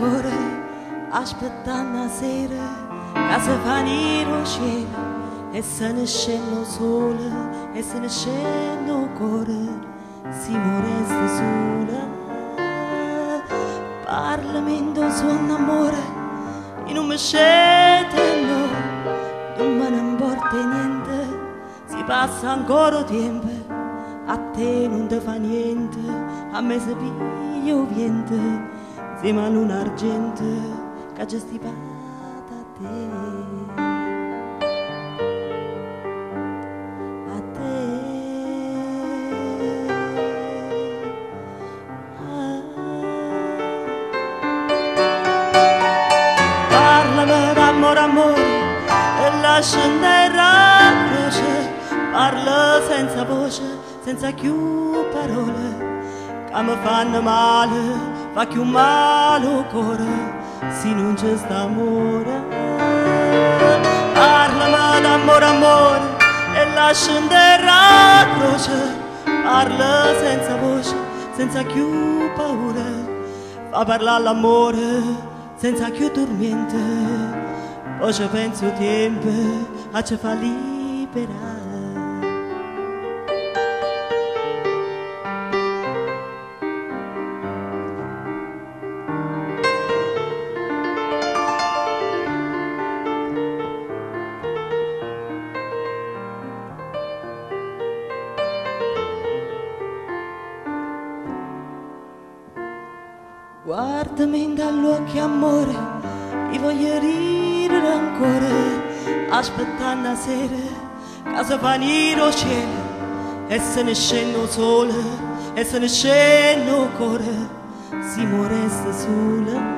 ancora aspettando la sera che si fa nero cielo e se ne scende sole e se ne scende il cuore, si resta sola. Parlami del suo amore e non mi scende, no, non me ne importa niente, si passa ancora tempo, a te non ti fa niente, a me si piglio vento, insieme a luna argento che ci stipata a te. A te. Parlami d'amore, amore, e lascia andare a croce, parla senza voce, senza più parole, che mi fanno male, fa più male il cuore, se non c'è sta amore. Parlami d'amore, amore, e lascia andare a croce, parla senza voce, senza più paura, fa parlare l'amore senza più tormento, poi ci penso tempo a ci fa liberare. Guardami dagli occhi, amore, io voglio ridere ancora, aspettando la sera, che si fa nero cielo, e se ne scende il sole, e se ne scende il cuore, si resta sola.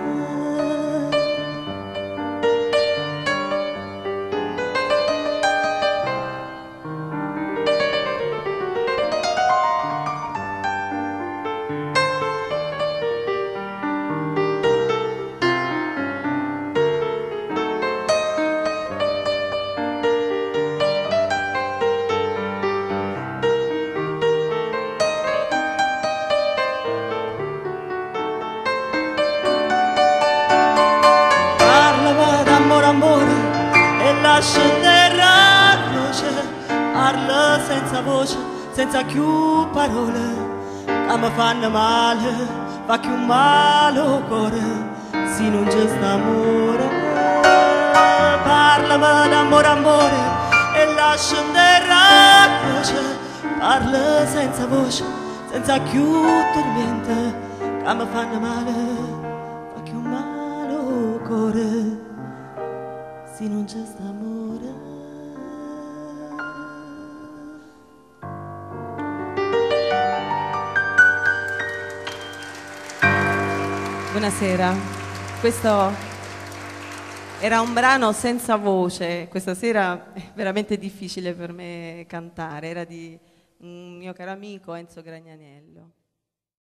Lascia andare a croce, parla senza voce, senza più parole, che mi fanno male, fa più male il cuore, se non c'è sta amore. Parlami d'amore, amore, e lascia andare a croce, parla senza voce, senza più tormento, che mi fanno male, fa più male il cuore, se non c'è sta amore. Buonasera, questo era un brano senza voce, questa sera è veramente difficile per me cantare, era di un mio caro amico Enzo Gragnaniello.